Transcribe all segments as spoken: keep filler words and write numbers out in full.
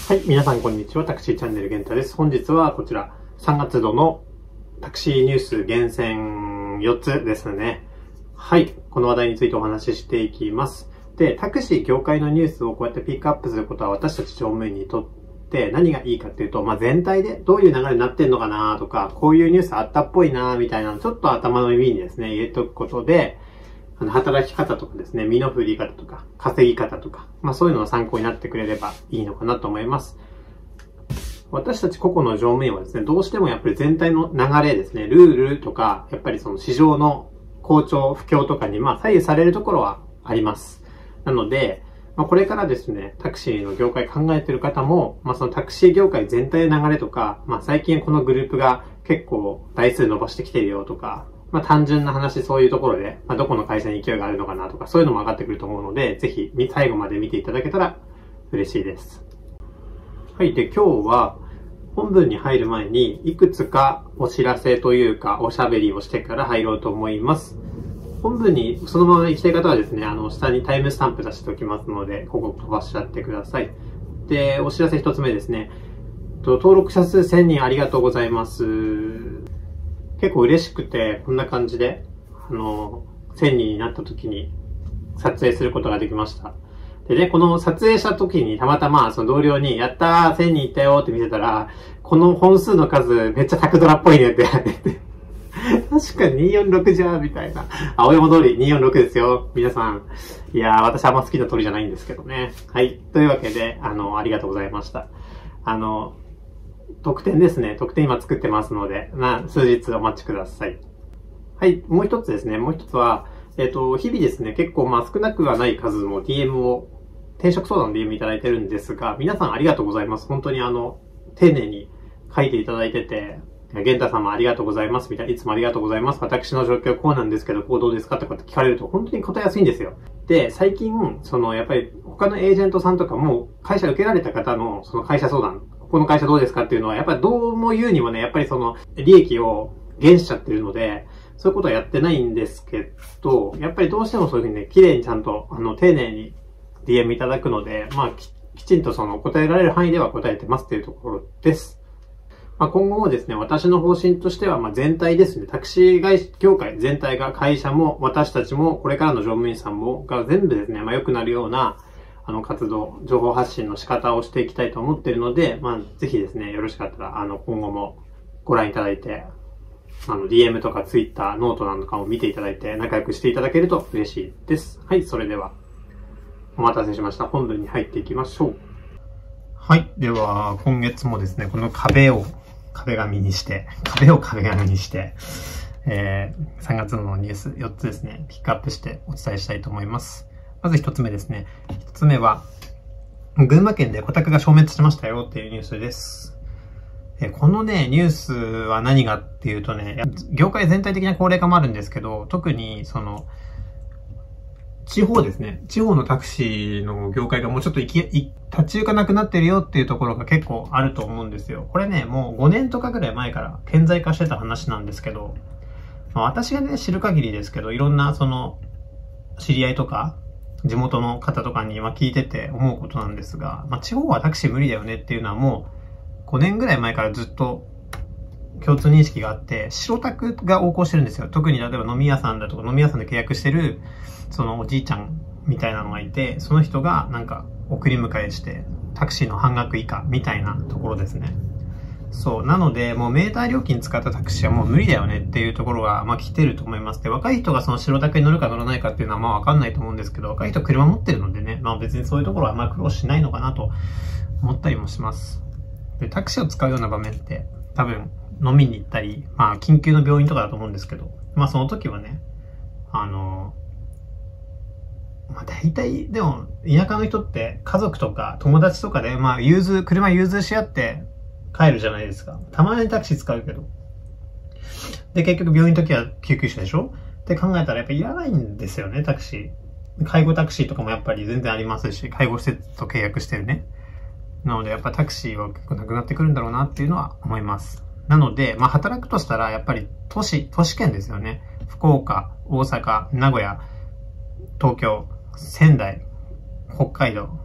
はい、皆さんこんにちは。タクシーチャンネルゲンタです。本日はこちらさんがつ度のタクシーニュース厳選よっつですね。はい、この話題についてお話ししていきます。で、タクシー業界のニュースをこうやってピックアップすることは私たち乗務員にとって何がいいかっていうと、まあ、全体でどういう流れになってんのかなとか、こういうニュースあったっぽいなみたいなのちょっと頭の耳にですね、入れておくことで、あの、働き方とかですね、身の振り方とか、稼ぎ方とか、まあそういうのが参考になってくれればいいのかなと思います。私たち個々の乗務員はですね、どうしてもやっぱり全体の流れですね、ルールとか、やっぱりその市場の好調、不況とかにまあ左右されるところはあります。なので、まあこれからですね、タクシーの業界考えている方も、まあそのタクシー業界全体の流れとか、まあ最近このグループが結構台数伸ばしてきてるよとか、まあ単純な話そういうところで、まあどこの会社に勢いがあるのかなとか、そういうのも上がってくると思うので、ぜひ最後まで見ていただけたら嬉しいです。はい。で、今日は本文に入る前にいくつかお知らせというかおしゃべりをしてから入ろうと思います。本文にそのまま行きたい方はですね、あの下にタイムスタンプ出しておきますので、ここ飛ばしちゃってください。で、お知らせ一つ目ですね。登録者数せんにんありがとうございます。結構嬉しくて、こんな感じで、あの、せんにんになった時に撮影することができました。でね、この撮影した時にたまたまその同僚に、やったーせんにんいったよって見せたら、この本数の数めっちゃタクドラっぽいねって言われて、確かににひゃくよんじゅうろくじゃーみたいな。青山通りにひゃくよんじゅうろくですよ。皆さん。いやー、私あんま好きな通りじゃないんですけどね。はい。というわけで、あの、ありがとうございました。あの、特典ですね。特典今作ってますので、まあ、数日お待ちください。はい。もう一つですね。もう一つは、えっと、日々ですね、結構まあ少なくはない数の ディーエム を、転職相談の ディーエム いただいてるんですが、皆さんありがとうございます。本当にあの、丁寧に書いていただいてて、玄太さんもありがとうございますみたいな、いつもありがとうございます。私の状況こうなんですけど、こうどうですかとかって聞かれると本当に答えやすいんですよ。で、最近、そのやっぱり他のエージェントさんとかも会社受けられた方のその会社相談、ここの会社どうですかっていうのは、やっぱりどうも言うにもね、やっぱりその利益を減しちゃってるので、そういうことはやってないんですけど、やっぱりどうしてもそういうふうにね、綺麗にちゃんと、あの、丁寧に ディーエム いただくので、まあき、きちんとその答えられる範囲では答えてますっていうところです。まあ、今後もですね、私の方針としては、まあ、全体ですね、タクシー業界全体が会社も私たちもこれからの乗務員さんもが全部ですね、まあ、良くなるようなあの活動、情報発信の仕方をしていきたいと思っているので、まあ、ぜひですね、よろしかったら、あの、今後もご覧いただいて、あの、ディーエム とか Twitter、ノートなんかを見ていただいて仲良くしていただけると嬉しいです。はい、それでは、お待たせしました。本文に入っていきましょう。はい。では、今月もですね、この壁を壁紙にして、壁を壁紙にして、えー、さんがつのニュースよっつですね、ピックアップしてお伝えしたいと思います。まずひとつめですね。ひとつめは、群馬県でコタクが消滅しましたよっていうニュースです。えこのね、ニュースは何がっていうとね、業界全体的な高齢化もあるんですけど、特にその、地方ですね。地方のタクシーの業界がもうちょっと立ち行かなくなってるよっていうところが結構あると思うんですよ。これね、もうごねんとかぐらい前から顕在化してた話なんですけど、まあ、私がね、知る限りですけど、いろんなその、知り合いとか、地元の方とかにまあ聞いてて思うことなんですが、まあ、地方はタクシー無理だよねっていうのはもうごねんぐらい前からずっと共通認識があって、白タクが横行してるんですよ。特に例えば飲み屋さんだとか飲み屋さんで契約してる、そのおじいちゃんみたいなのがいて、その人がなんか送り迎えして、タクシーの半額以下みたいなところですね。そう。なので、もうメーター料金使ったタクシーはもう無理だよねっていうところが、まあ来てると思います。で、若い人がその白タクに乗るか乗らないかっていうのはまあわかんないと思うんですけど、若い人は車持ってるのでね、まあ別にそういうところはまあ苦労しないのかなと思ったりもします。で、タクシーを使うような場面って、多分飲みに行ったり、まあ緊急の病院とかだと思うんですけど、まあその時はね、あの、まあ大体、でも、田舎の人って家族とか友達とかで、まあ融通、車融通し合って帰るじゃないですか。たまにタクシー使うけど。で、結局病院の時は救急車でしょって考えたらやっぱいらないんですよね、タクシー。介護タクシーとかもやっぱり全然ありますし、介護施設と契約してるね。なのでやっぱタクシーは結構なくなってくるんだろうなっていうのは思います。なので、まあ働くとしたらやっぱり都市、都市圏ですよね。福岡、大阪、名古屋、東京、仙台、北海道、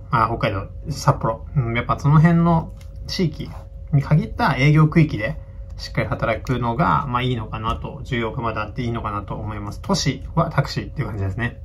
まあ、北海道、札幌、うん、やっぱその辺の地域に限った営業区域でしっかり働くのが、まあいいのかなと、需要がまだあっていいのかなと思います。都市はタクシーっていう感じですね。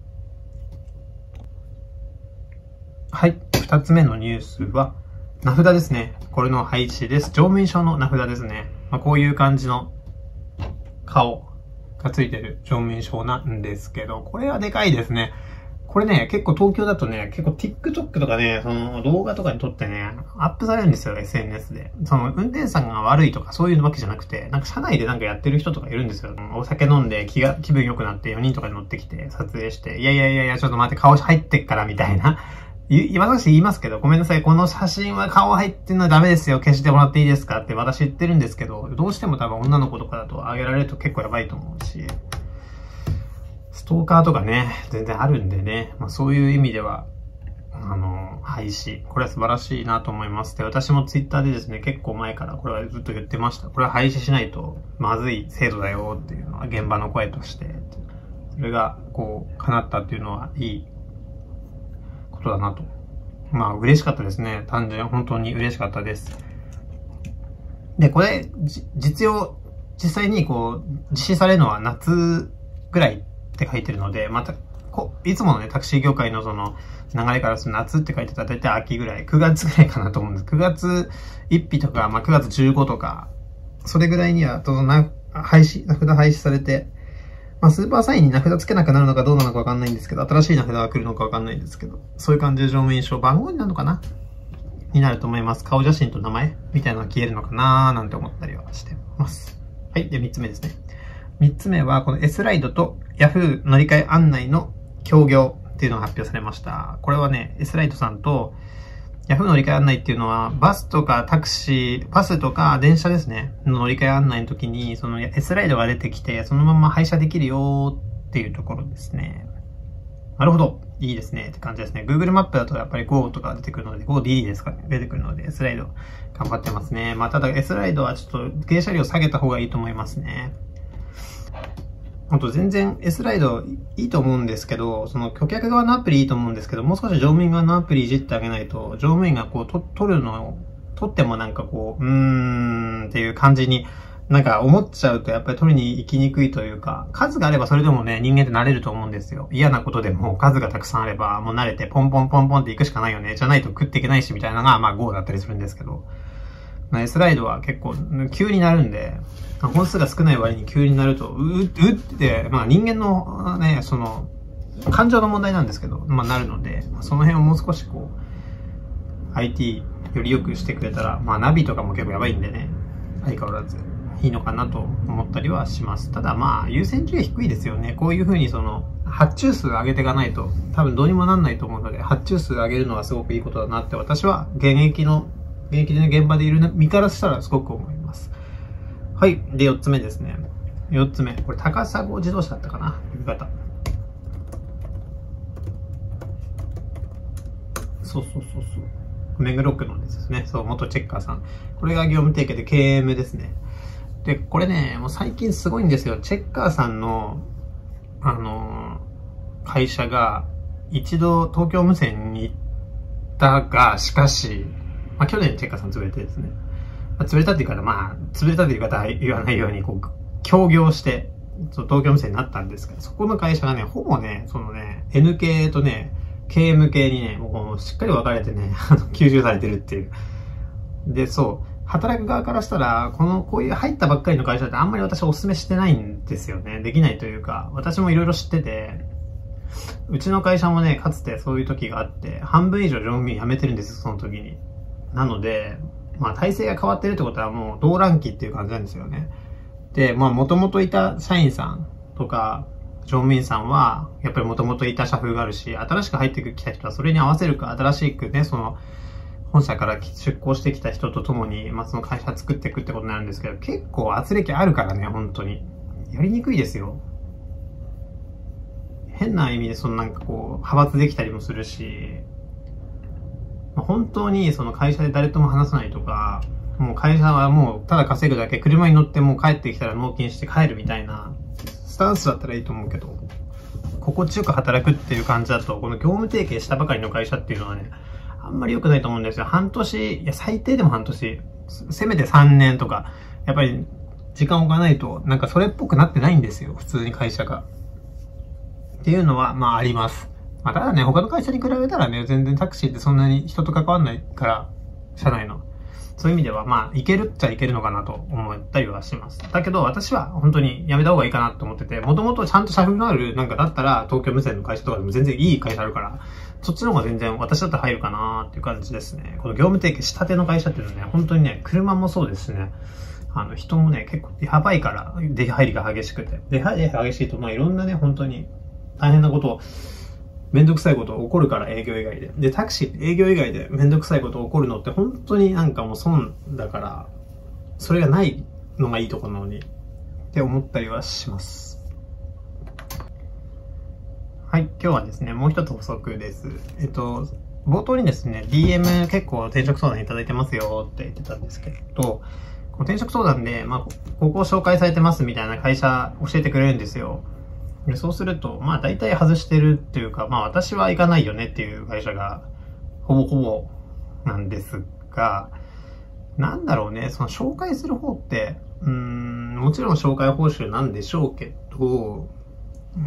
はい。二つ目のニュースは、名札ですね。これの廃止です。乗務員証の名札ですね。まあ、こういう感じの顔がついてる乗務員証なんですけど、これはでかいですね。これね、結構東京だとね、結構 TikTok とかね、その動画とかに撮ってね、アップされるんですよ、エスエヌエス で。その運転手さんが悪いとかそういうわけじゃなくて、なんか車内でなんかやってる人とかいるんですよ。お酒飲んで気が、気分良くなってよにんとかで乗ってきて撮影して、いやいやいやいや、ちょっと待って顔入ってっからみたいな。私言いますけど、ごめんなさい、この写真は顔入ってんのはダメですよ、消してもらっていいですかって私言ってるんですけど、どうしても多分女の子とかだと上げられると結構やばいと思うし、ストーカーとかね、全然あるんでね、まあそういう意味では、あの、廃止。これは素晴らしいなと思います。で、私もツイッターでですね、結構前からこれはずっと言ってました。これは廃止しないとまずい制度だよっていうのは現場の声として、それがこう、叶ったっていうのはいいことだなと。まあ嬉しかったですね。単純に本当に嬉しかったです。で、これ、実用、実際にこう、実施されるのは夏ぐらいって書いてるので、また、こいつものね、タクシー業界のその流れからすると夏って書いてたら大体秋ぐらい、くがつぐらいかなと思うんです。くがつついたちとか、まあくがつじゅうごとか、それぐらいには、そのな、廃止、名札廃止されて、まあスーパーサインに名札つけなくなるのかどうなのかわかんないんですけど、新しい名札が来るのかわかんないんですけど、そういう感じで乗務員証番号になるのかなになると思います。顔写真と名前みたいなのが消えるのかなーなんて思ったりはしてます。はい。で、みっつめですね。みっつめは、この S ライドと Yahoo 乗り換え案内の協業っていうのが発表されました。これはね、S ライドさんと Yahoo 乗り換え案内っていうのは、バスとかタクシー、バスとか電車ですね、の乗り換え案内の時に、その S ライドが出てきて、そのまま配車できるよっていうところですね。なるほど。いいですね。って感じですね。Google マップだとやっぱり Go とか出てくるので、ゴーディー ですかね。出てくるので、S ライド頑張ってますね。まあ、ただ S ライドはちょっと停車料下げた方がいいと思いますね。あと全然 S ライドいいと思うんですけど、その顧客側のアプリいいと思うんですけど、もう少し乗務員側のアプリいじってあげないと、乗務員がこうと取るのを、取ってもなんかこう、うーんっていう感じになんか思っちゃうとやっぱり取りに行きにくいというか、数があればそれでもね、人間って慣れると思うんですよ。嫌なことでも数がたくさんあればもう慣れてポンポンポンポンって行くしかないよね。じゃないと食っていけないしみたいなのがまあ Go だったりするんですけど、S ライドは結構急になるんで、本数が少ない割に急になると、う、うって、まあ人間のね、その、感情の問題なんですけど、まあなるので、その辺をもう少しこう、アイティー より良くしてくれたら、まあナビとかも結構やばいんでね、相変わらずいいのかなと思ったりはします。ただまあ優先順位低いですよね。こういう風にその、発注数上げていかないと、多分どうにもなんないと思うので、発注数上げるのはすごくいいことだなって私は現役の、現役でね、現場でいる身からしたらすごく思います。はい。で、よっつめですね。よっつめ。これ、高砂自動車だったかな呼び方。そうそうそうそう。目黒区のですね。そう、元チェッカーさん。これが業務提携で ケーエム ですね。で、これね、もう最近すごいんですよ。チェッカーさんの、あのー、会社が、一度東京無線に行ったが、しかし、まあ、去年チェッカーさん潰れてですね。まあ、潰れたっていう方、まあ、潰れたっていう方は言わないように、こう、協業して、東京無線になったんですけど、そこの会社がね、ほぼね、そのね、エヌ 系とね、ケーエム 系にね、もうしっかり分かれてね、吸収されてるっていう。で、そう、働く側からしたら、この、こういう入ったばっかりの会社ってあんまり私お勧めしてないんですよね。できないというか、私もいろいろ知ってて、うちの会社もね、かつてそういう時があって、半分以上乗務員辞めてるんですよ、その時に。なので、まあ体制が変わってるってことはもう動乱期っていう感じなんですよね。で、まあ元々いた社員さんとか乗務員さんは、やっぱり元々いた社風があるし、新しく入ってきた人はそれに合わせるか、新しくね、その、本社から出向してきた人と共に、まあその会社作っていくってことになるんですけど、結構圧力あるからね、本当に。やりにくいですよ。変な意味でそのなんかこう、派閥できたりもするし、本当にその会社で誰とも話さないとか、もう会社はもうただ稼ぐだけ、車に乗ってもう帰ってきたら納金して帰るみたいなスタンスだったらいいと思うけど、心地よく働くっていう感じだと、この業務提携したばかりの会社っていうのはね、 あんまり良くないと思うんですよ。半年、いや、最低でも半年、せめてさんねんとか、やっぱり時間を置かないと、なんかそれっぽくなってないんですよ。普通に会社が。っていうのは、まああります。まあただね、他の会社に比べたらね、全然タクシーってそんなに人と関わんないから、社内の。そういう意味では、まあ、いけるっちゃいけるのかなと思ったりはします。だけど、私は本当にやめた方がいいかなと思ってて、もともとちゃんと社風のあるなんかだったら、東京無線の会社とかでも全然いい会社あるから、そっちの方が全然私だったら入るかなっていう感じですね。この業務提携したての会社っていうのはね、本当にね、車もそうですしね、あの、人もね、結構やばいから、出入りが激しくて。出入りが激しいと、まあいろんなね、本当に大変なことを、めんどくさいこと起こるから営業以外で。で、タクシー営業以外でめんどくさいこと起こるのって本当になんかもう損だから、それがないのがいいところなのにって思ったりはします。はい、今日はですね、もう一つ補足です。えっと、冒頭にですね、ディーエム 結構転職相談いただいてますよって言ってたんですけど、この転職相談で、まあ、ここを紹介されてますみたいな会社教えてくれるんですよ。でそうすると、まあ大体外してるっていうか、まあ私は行かないよねっていう会社がほぼほぼなんですが、なんだろうね、その紹介する方って、うーん、もちろん紹介報酬なんでしょうけど、うん、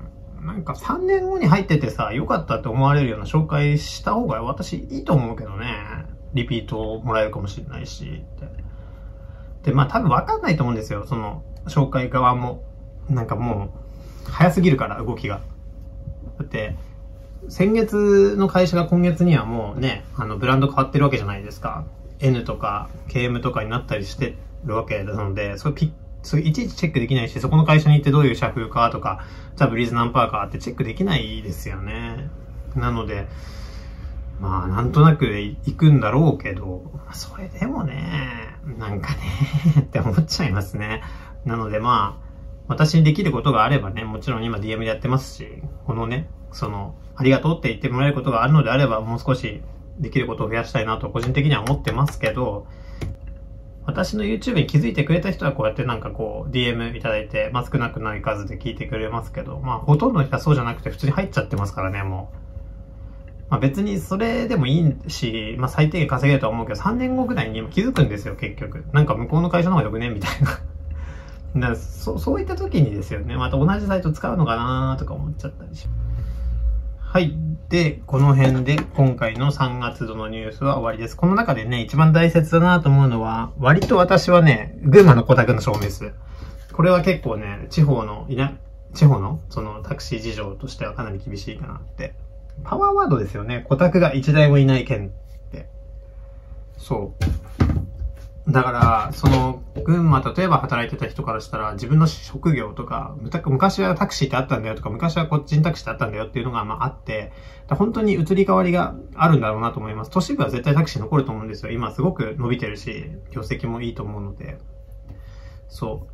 なんかさんねんごに入っててさ、良かったって思われるような紹介した方が私いいと思うけどね。リピートもらえるかもしれないしって。で、まあ多分わかんないと思うんですよ、その紹介側も。なんかもう、早すぎるから動きが。だって、先月の会社が今月にはもうね、あのブランド変わってるわけじゃないですか。N とか ケーエム とかになったりしてるわけなので、それピそれいちいちチェックできないし、そこの会社に行ってどういう社風かとか、じゃあブリーズ何パーかってチェックできないですよね。なので、まあなんとなくで行くんだろうけど、それでもね、なんかねって思っちゃいますね。なのでまあ、私にできることがあればね、もちろん今 ディーエム でやってますし、このね、その、ありがとうって言ってもらえることがあるのであれば、もう少しできることを増やしたいなと個人的には思ってますけど、私の YouTube に気づいてくれた人はこうやってなんかこう ディーエム いただいて、まあ少なくない数で聞いてくれますけど、まあほとんどの人はそうじゃなくて普通に入っちゃってますからね、もう。まあ別にそれでもいいし、まあ最低限稼げるとは思うけど、さんねんごぐらいに気づくんですよ、結局。なんか向こうの会社の方がよくねみたいな。だそそういった時にですよね、また同じサイト使うのかなとか思っちゃったりします。はい。で、この辺で今回のさんがつ度のニュースは終わりです。この中でね、一番大切だなと思うのは、割と私はね、群馬の顧客の証明です。これは結構ね、地方の、いな、地方のそのタクシー事情としてはかなり厳しいかなって。パワーワードですよね。顧客が一台もいない県って。そう。だから、その、群馬、例えば働いてた人からしたら、自分の職業とか、昔はタクシーってあったんだよとか、昔はこっちにタクシーってあったんだよっていうのが、まああって、本当に移り変わりがあるんだろうなと思います。都市部は絶対タクシー残ると思うんですよ。今すごく伸びてるし、業績もいいと思うので。そう。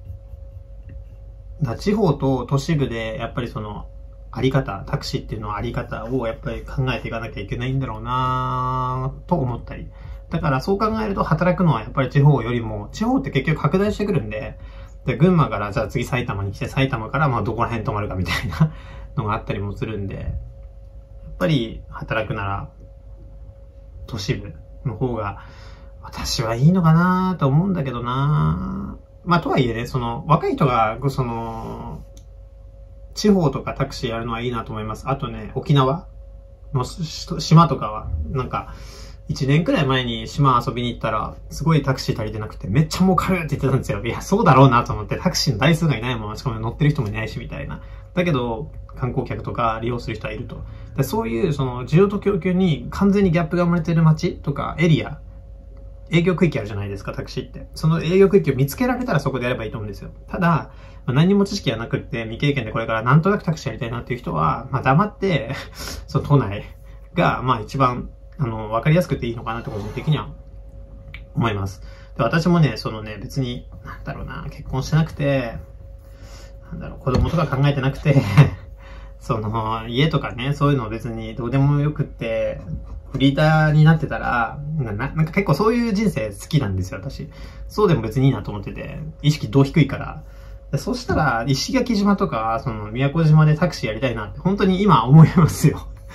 だ地方と都市部で、やっぱりその、あり方、タクシーっていうのはあり方をやっぱり考えていかなきゃいけないんだろうなと思ったり。だからそう考えると働くのはやっぱり地方よりも、地方って結局拡大してくるんで、で群馬からじゃあ次埼玉に来て、埼玉からまあどこら辺泊まるかみたいなのがあったりもするんで、やっぱり働くなら都市部の方が私はいいのかなと思うんだけどな。まあとはいえね、その若い人がその地方とかタクシーやるのはいいなと思います。あとね、沖縄の島とかはなんか一年くらい前に島遊びに行ったら、すごいタクシー足りてなくて、めっちゃ儲かるって言ってたんですよ。いや、そうだろうなと思って、タクシーの台数がいないもん、しかも乗ってる人もいないし、みたいな。だけど、観光客とか利用する人はいると。でそういう、その、需要と供給に完全にギャップが生まれてる街とかエリア、営業区域あるじゃないですか、タクシーって。その営業区域を見つけられたらそこでやればいいと思うんですよ。ただ、まあ、何にも知識がなくって、未経験でこれからなんとなくタクシーやりたいなっていう人は、まあ、黙って、その都内が、まあ一番、あの、わかりやすくていいのかなって個人的には思います。で、私もね、そのね、別に、なんだろうな、結婚してなくて、なんだろう、子供とか考えてなくて、その、家とかね、そういうの別にどうでもよくって、フリーターになってたらな、なんか結構そういう人生好きなんですよ、私。そうでも別にいいなと思ってて、意識どう低いから。でそしたら、石垣島とか、その、宮古島でタクシーやりたいなって、本当に今思いますよ。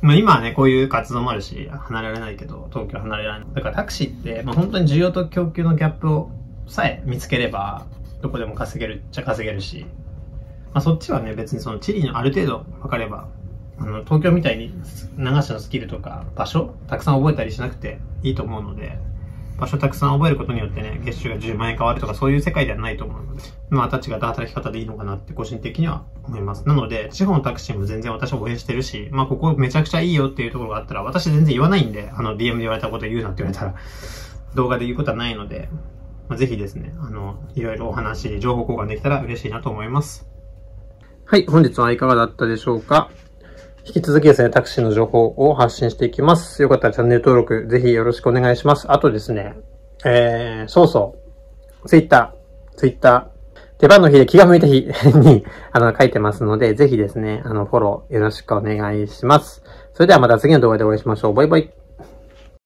まあ今はね、こういう活動もあるし、離れられないけど、東京離れられない。だからタクシーって、まあ本当に需要と供給のギャップをさえ見つければ、どこでも稼げるっちゃ稼げるし、まあそっちはね、別にその地理のある程度分かれば、あの、東京みたいに流しのスキルとか場所たくさん覚えたりしなくていいと思うので、場所たくさん覚えることによってね、月収がじゅうまん円変わるとかそういう世界ではないと思うので、また違った働き方でいいのかなって個人的には思います。なので、地方のタクシーも全然私は応援してるし、まあここめちゃくちゃいいよっていうところがあったら、私全然言わないんで、あの ディーエム で言われたこと言うなって言われたら、動画で言うことはないので、まあ、ぜひですね、あの、いろいろお話、情報交換できたら嬉しいなと思います。はい、本日はいかがだったでしょうか。引き続きですね、タクシーの情報を発信していきます。よかったらチャンネル登録、ぜひよろしくお願いします。あとですね、えー、そうそう、ツイッター、ツイッター、出番の日で気が向いた日に、あの、書いてますので、ぜひですね、あの、フォローよろしくお願いします。それではまた次の動画でお会いしましょう。バイバイ。